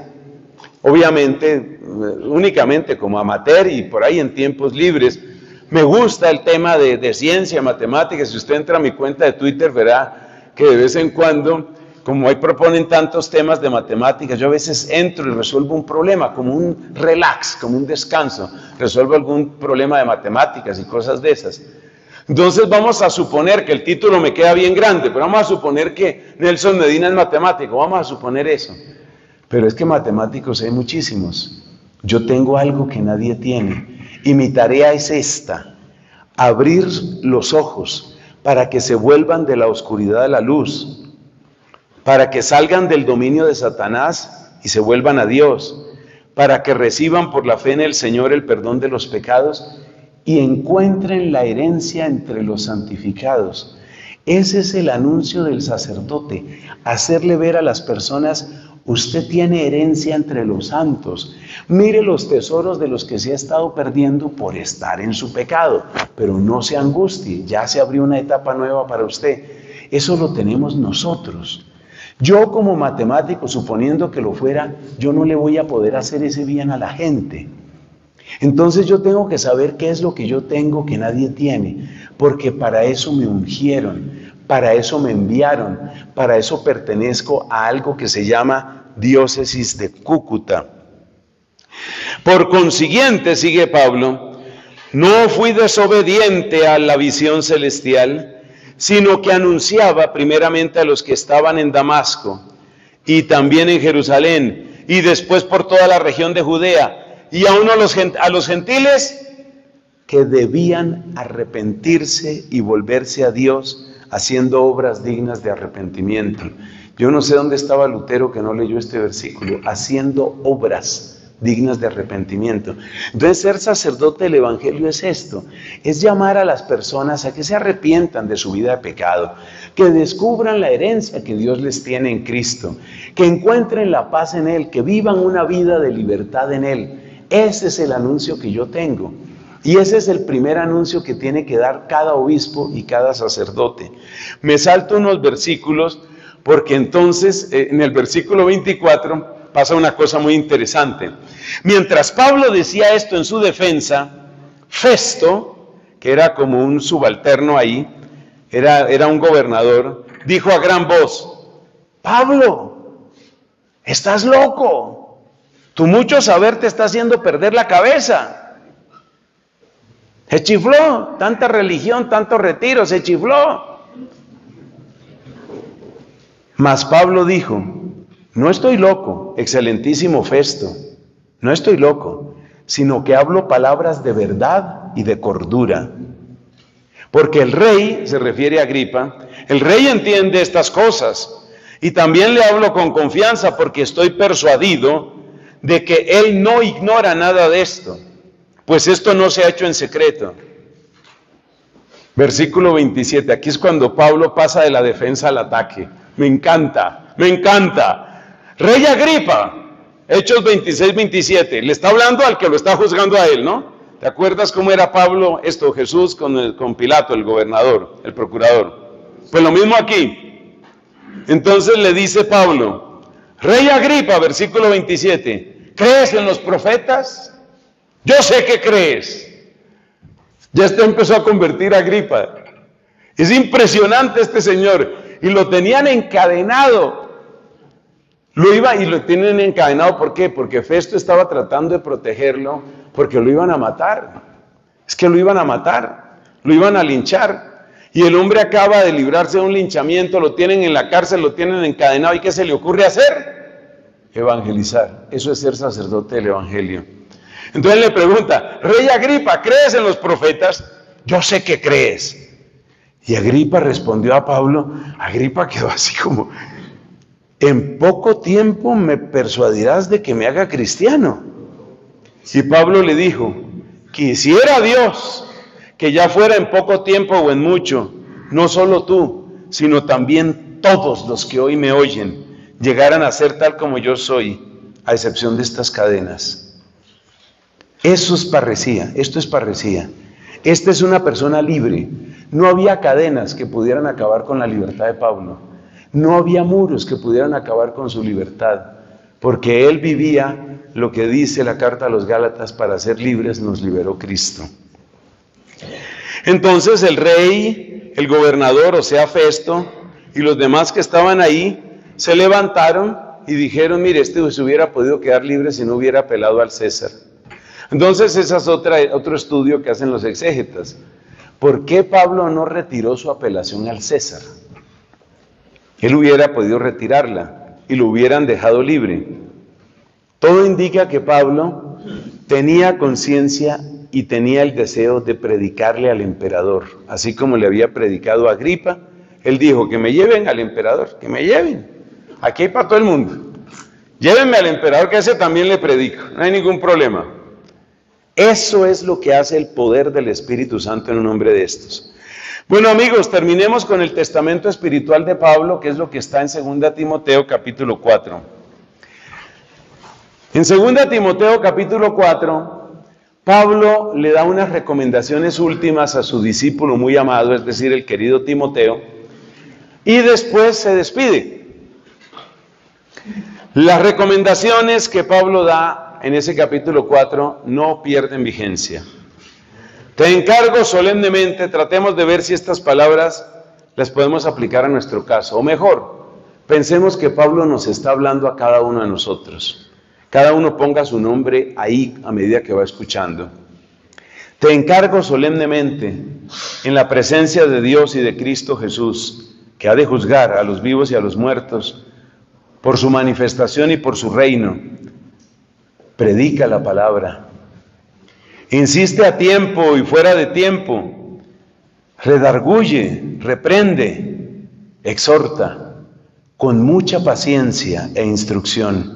obviamente únicamente como amateur y por ahí en tiempos libres. Me gusta el tema de ciencia, matemáticas. Si usted entra a mi cuenta de Twitter verá que de vez en cuando, como ahí proponen tantos temas de matemáticas, yo a veces entro y resuelvo un problema, como un relax, como un descanso, resuelvo algún problema de matemáticas y cosas de esas. Entonces vamos a suponer que el título me queda bien grande, pero vamos a suponer que Nelson Medina es matemático, vamos a suponer eso. Pero es que matemáticos hay muchísimos. Yo tengo algo que nadie tiene y mi tarea es esta: abrir los ojos para que se vuelvan de la oscuridad a la luz, para que salgan del dominio de Satanás y se vuelvan a Dios, para que reciban por la fe en el Señor el perdón de los pecados y encuentren la herencia entre los santificados. Ese es el anuncio del sacerdote, hacerle ver a las personas: usted tiene herencia entre los santos. Mire los tesoros de los que se ha estado perdiendo por estar en su pecado, pero no se angustie, ya se abrió una etapa nueva para usted. Eso lo tenemos nosotros. Yo como matemático, suponiendo que lo fuera, yo no le voy a poder hacer ese bien a la gente. Entonces yo tengo que saber qué es lo que yo tengo que nadie tiene, porque para eso me ungieron, para eso me enviaron, para eso pertenezco a algo que se llama Diócesis de Cúcuta. Por consiguiente, sigue Pablo, no fui desobediente a la visión celestial, sino que anunciaba primeramente a los que estaban en Damasco y también en Jerusalén y después por toda la región de Judea y aún a los gentiles que debían arrepentirse y volverse a Dios haciendo obras dignas de arrepentimiento. Yo no sé dónde estaba Lutero que no leyó este versículo, haciendo obras dignas de arrepentimiento. Entonces, ser sacerdote del Evangelio es esto, es llamar a las personas a que se arrepientan de su vida de pecado, que descubran la herencia que Dios les tiene en Cristo, que encuentren la paz en Él, que vivan una vida de libertad en Él. Ese es el anuncio que yo tengo. Y ese es el primer anuncio que tiene que dar cada obispo y cada sacerdote. Me salto unos versículos porque entonces en el versículo 24 pasa una cosa muy interesante. Mientras Pablo decía esto en su defensa, Festo, que era como un subalterno ahí, era un gobernador, dijo a gran voz: Pablo, estás loco, tu mucho saber te está haciendo perder la cabeza. Se chifló, tanta religión, tanto retiro, se chifló. Mas Pablo dijo: no estoy loco, excelentísimo Festo, no estoy loco, sino que hablo palabras de verdad y de cordura. Porque el rey, se refiere a Agripa, el rey entiende estas cosas, y también le hablo con confianza porque estoy persuadido de que él no ignora nada de esto, pues esto no se ha hecho en secreto. Versículo 27, aquí es cuando Pablo pasa de la defensa al ataque. Me encanta, me encanta. Rey Agripa, Hechos 26, 27, le está hablando al que lo está juzgando a él, ¿no? ¿Te acuerdas cómo era Pablo, Jesús con Pilato, el gobernador, el procurador? Pues lo mismo aquí. Entonces le dice Pablo: Rey Agripa, versículo 27, ¿crees en los profetas? Yo sé que crees. Ya empezó a convertir a Agripa. Es impresionante este señor. Y lo tenían encadenado. Y lo tienen encadenado, ¿por qué? Porque Festo estaba tratando de protegerlo porque lo iban a matar. Es que lo iban a matar, lo iban a linchar. Y el hombre acaba de librarse de un linchamiento, lo tienen en la cárcel, lo tienen encadenado. ¿Y qué se le ocurre hacer? Evangelizar. Eso es ser sacerdote del evangelio. Entonces le pregunta, Rey Agripa, ¿crees en los profetas? Yo sé que crees. Y Agripa respondió a Pablo. Agripa quedó así como, en poco tiempo me persuadirás de que me haga cristiano. Y Pablo le dijo, quisiera Dios que ya fuera en poco tiempo o en mucho, no solo tú, sino también todos los que hoy me oyen, llegaran a ser tal como yo soy, a excepción de estas cadenas. Eso es parresía, esto es parresía. Esta es una persona libre. No había cadenas que pudieran acabar con la libertad de Pablo. No había muros que pudieran acabar con su libertad, porque él vivía lo que dice la carta a los Gálatas: para ser libres nos liberó Cristo. Entonces el rey, el gobernador, o sea Festo, y los demás que estaban ahí, se levantaron y dijeron, mire, este se hubiera podido quedar libre si no hubiera apelado al César. Entonces ese es otro estudio que hacen los exégetas. ¿Por qué Pablo no retiró su apelación al César? Él hubiera podido retirarla y lo hubieran dejado libre. Todo indica que Pablo tenía conciencia y tenía el deseo de predicarle al emperador, así como le había predicado a Agripa. Él dijo, que me lleven al emperador, que me lleven. Aquí hay para todo el mundo. Llévenme al emperador, que a ese también le predico, no hay ningún problema. Eso es lo que hace el poder del Espíritu Santo en un hombre de estos. Bueno, amigos, terminemos con el testamento espiritual de Pablo, que es lo que está en 2 Timoteo capítulo 4. En 2 Timoteo capítulo 4, Pablo le da unas recomendaciones últimas a su discípulo muy amado, es decir, el querido Timoteo, y después se despide. Las recomendaciones que Pablo da en ese capítulo 4 no pierden vigencia. Te encargo solemnemente, tratemos de ver si estas palabras las podemos aplicar a nuestro caso, o mejor, pensemos que Pablo nos está hablando a cada uno de nosotros. Cada uno ponga su nombre ahí a medida que va escuchando. Te encargo solemnemente, en la presencia de Dios y de Cristo Jesús, que ha de juzgar a los vivos y a los muertos, por su manifestación y por su reino. Predica la palabra. Insiste a tiempo y fuera de tiempo. Redarguye, reprende, exhorta, con mucha paciencia e instrucción.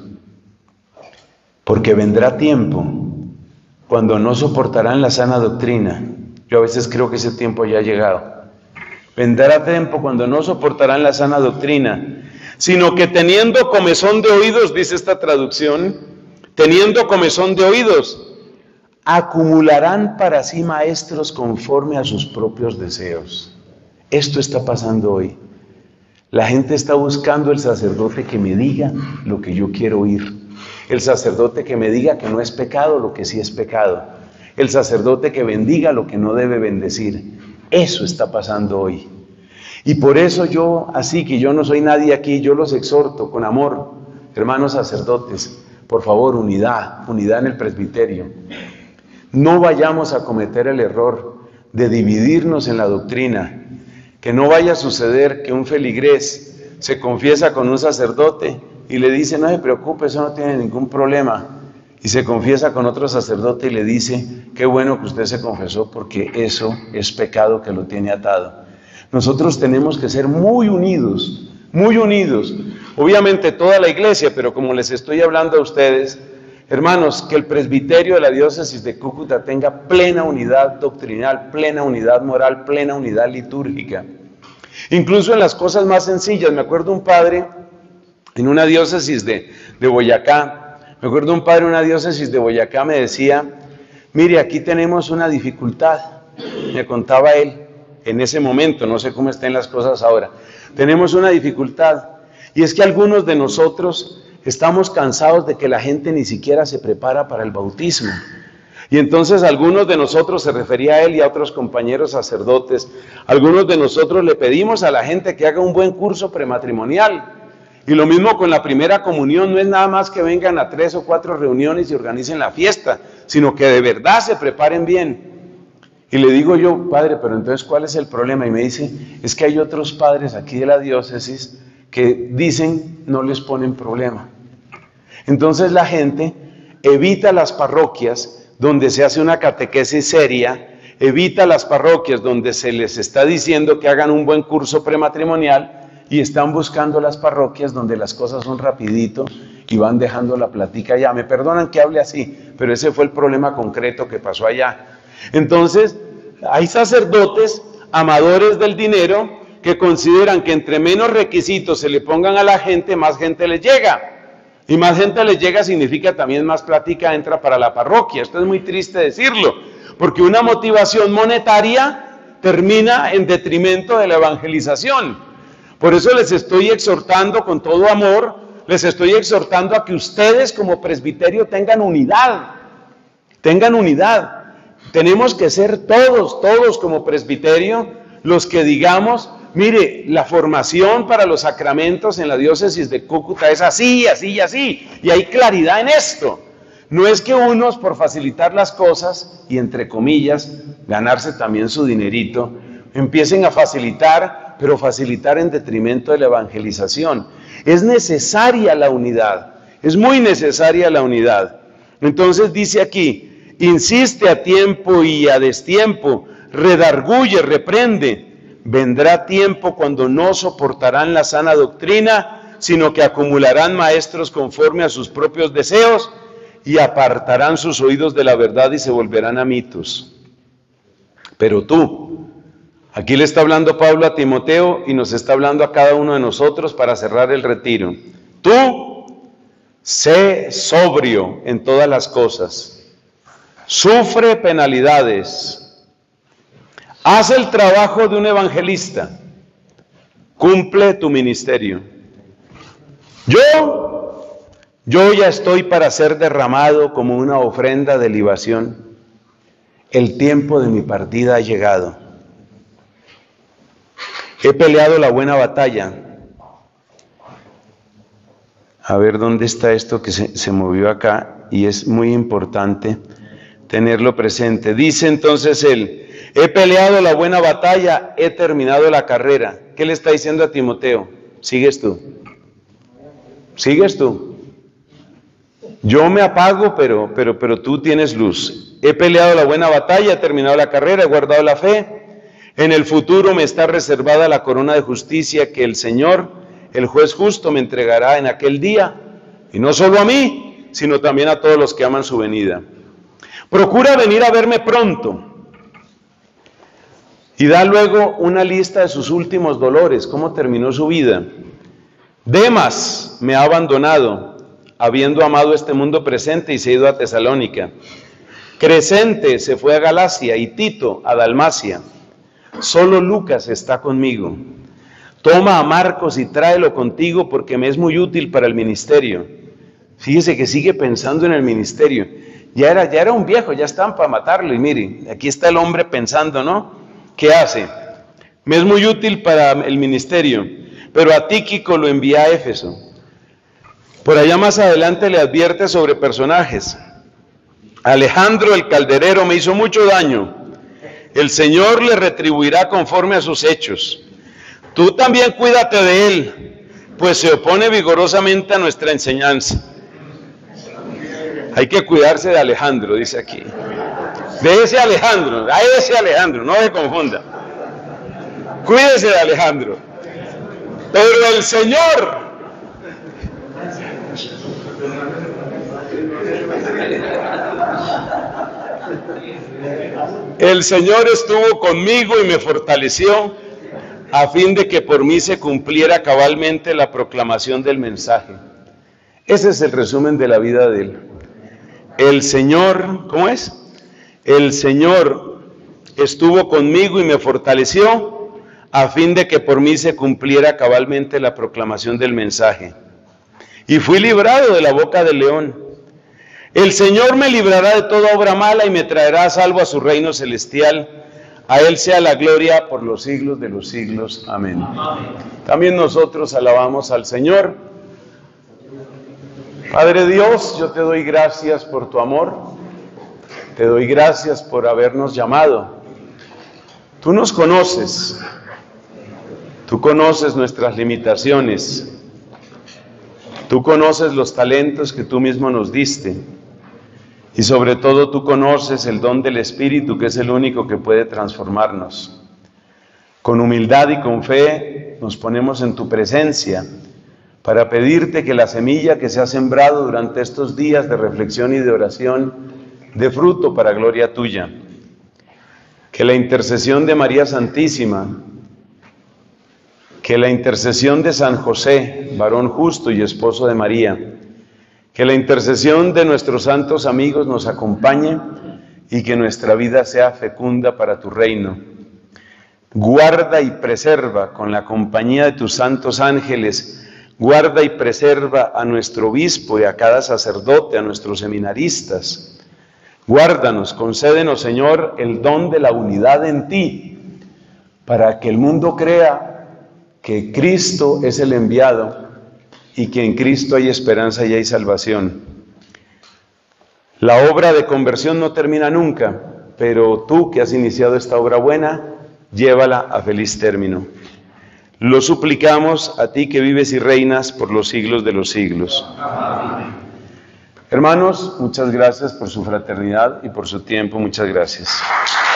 Porque vendrá tiempo cuando no soportarán la sana doctrina. Yo a veces creo que ese tiempo ya ha llegado. Vendrá tiempo cuando no soportarán la sana doctrina, sino que teniendo comezón de oídos, dice esta traducción, teniendo comezón de oídos, acumularán para sí maestros conforme a sus propios deseos. Esto está pasando hoy. La gente está buscando el sacerdote que me diga lo que yo quiero oír. El sacerdote que me diga que no es pecado lo que sí es pecado. El sacerdote que bendiga lo que no debe bendecir. Eso está pasando hoy. Y por eso yo, así que yo no soy nadie aquí, yo los exhorto con amor, hermanos sacerdotes, por favor, unidad en el presbiterio. No vayamos a cometer el error de dividirnos en la doctrina. Que no vaya a suceder que un feligrés se confiesa con un sacerdote y le dice, no se preocupe, eso no tiene ningún problema. Y se confiesa con otro sacerdote y le dice, qué bueno que usted se confesó porque eso es pecado que lo tiene atado. Nosotros tenemos que ser muy unidos, obviamente toda la iglesia, pero como les estoy hablando a ustedes, hermanos, que el presbiterio de la diócesis de Cúcuta tenga plena unidad doctrinal, plena unidad moral, plena unidad litúrgica. Incluso en las cosas más sencillas, me acuerdo un padre en una diócesis de Boyacá, me decía, mire, aquí tenemos una dificultad, me contaba él en ese momento, no sé cómo estén las cosas ahora, tenemos una dificultad, y es que algunos de nosotros estamos cansados de que la gente ni siquiera se prepara para el bautismo. Y entonces algunos de nosotros, se refería a él y a otros compañeros sacerdotes, algunos de nosotros le pedimos a la gente que haga un buen curso prematrimonial. Y lo mismo con la primera comunión, no es nada más que vengan a 3 o 4 reuniones y organicen la fiesta, sino que de verdad se preparen bien. Y le digo yo, padre, pero entonces ¿cuál es el problema? Y me dice, es que hay otros padres aquí de la diócesis que dicen no les ponen problema. Entonces la gente evita las parroquias donde se hace una catequesis seria, evita las parroquias donde se les está diciendo que hagan un buen curso prematrimonial y están buscando las parroquias donde las cosas son rapidito y van dejando la platica allá. Me perdonan que hable así, pero ese fue el problema concreto que pasó allá. Entonces, hay sacerdotes amadores del dinero que consideran que entre menos requisitos se le pongan a la gente, más gente les llega. Y más gente les llega significa también más plática entra para la parroquia. Esto es muy triste decirlo, porque una motivación monetaria termina en detrimento de la evangelización. Por eso les estoy exhortando con todo amor, les estoy exhortando a que ustedes como presbiterio tengan unidad. Tengan unidad. Tenemos que ser todos como presbiterio los que digamos, mire, la formación para los sacramentos en la diócesis de Cúcuta es así, así y así, y hay claridad en esto. No es que unos por facilitar las cosas y entre comillas ganarse también su dinerito, empiecen a facilitar, pero facilitar en detrimento de la evangelización. Es necesaria la unidad, es muy necesaria la unidad. Entonces dice aquí, insiste a tiempo y a destiempo, redarguye, reprende. Vendrá tiempo cuando no soportarán la sana doctrina, sino que acumularán maestros conforme a sus propios deseos y apartarán sus oídos de la verdad y se volverán a mitos. Pero tú, aquí le está hablando Pablo a Timoteo y nos está hablando a cada uno de nosotros para cerrar el retiro. Tú, sé sobrio en todas las cosas. Sufre penalidades, haz el trabajo de un evangelista, cumple tu ministerio. Yo ya estoy para ser derramado como una ofrenda de libación. El tiempo de mi partida ha llegado. He peleado la buena batalla. A ver dónde está esto que se movió acá y es muy importante tenerlo presente. Dice entonces él, he peleado la buena batalla, he terminado la carrera. ¿Qué le está diciendo a Timoteo? Sigues tú. Sigues tú. Yo me apago, pero tú tienes luz. He peleado la buena batalla, he terminado la carrera, he guardado la fe. En el futuro me está reservada la corona de justicia que el Señor, el juez justo, me entregará en aquel día. Y no solo a mí, sino también a todos los que aman su venida. Procura venir a verme pronto. Y da luego una lista de sus últimos dolores, cómo terminó su vida. Demas me ha abandonado, habiendo amado este mundo presente y se ha ido a Tesalónica. Crescente se fue a Galacia y Tito a Dalmacia. Solo Lucas está conmigo. Toma a Marcos y tráelo contigo porque me es muy útil para el ministerio. Fíjese que sigue pensando en el ministerio. Ya era un viejo, ya estaban para matarlo. Y mire, aquí está el hombre pensando, ¿no? ¿Qué hace? Me es muy útil para el ministerio, pero a Tíquico lo envía a Éfeso. Por allá más adelante le advierte sobre personajes. Alejandro el calderero me hizo mucho daño. El Señor le retribuirá conforme a sus hechos. Tú también cuídate de él, pues se opone vigorosamente a nuestra enseñanza. Hay que cuidarse de Alejandro, dice aquí. De ese Alejandro, a ese Alejandro, no se confunda. Cuídese de Alejandro. Pero el Señor, el Señor estuvo conmigo y me fortaleció a fin de que por mí se cumpliera cabalmente la proclamación del mensaje. Ese es el resumen de la vida de él. El Señor, ¿cómo es? El Señor estuvo conmigo y me fortaleció a fin de que por mí se cumpliera cabalmente la proclamación del mensaje. Y fui librado de la boca del león. El Señor me librará de toda obra mala y me traerá a salvo a su reino celestial. A Él sea la gloria por los siglos de los siglos. Amén. También nosotros alabamos al Señor. Padre Dios, yo te doy gracias por tu amor. Te doy gracias por habernos llamado. Tú nos conoces. Tú conoces nuestras limitaciones. Tú conoces los talentos que tú mismo nos diste. Y sobre todo tú conoces el don del Espíritu, que es el único que puede transformarnos. Con humildad y con fe nos ponemos en tu presencia para pedirte que la semilla que se ha sembrado durante estos días de reflexión y de oración dé fruto para gloria tuya. Que la intercesión de María Santísima, que la intercesión de San José, varón justo y esposo de María, que la intercesión de nuestros santos amigos nos acompañe y que nuestra vida sea fecunda para tu reino. Guarda y preserva con la compañía de tus santos ángeles, guarda y preserva a nuestro obispo y a cada sacerdote, a nuestros seminaristas. Guárdanos, concédenos, Señor, el don de la unidad en ti, para que el mundo crea que Cristo es el enviado y que en Cristo hay esperanza y hay salvación. La obra de conversión no termina nunca, pero tú que has iniciado esta obra buena, llévala a feliz término. Lo suplicamos a ti que vives y reinas por los siglos de los siglos. Amén. Hermanos, muchas gracias por su fraternidad y por su tiempo. Muchas gracias.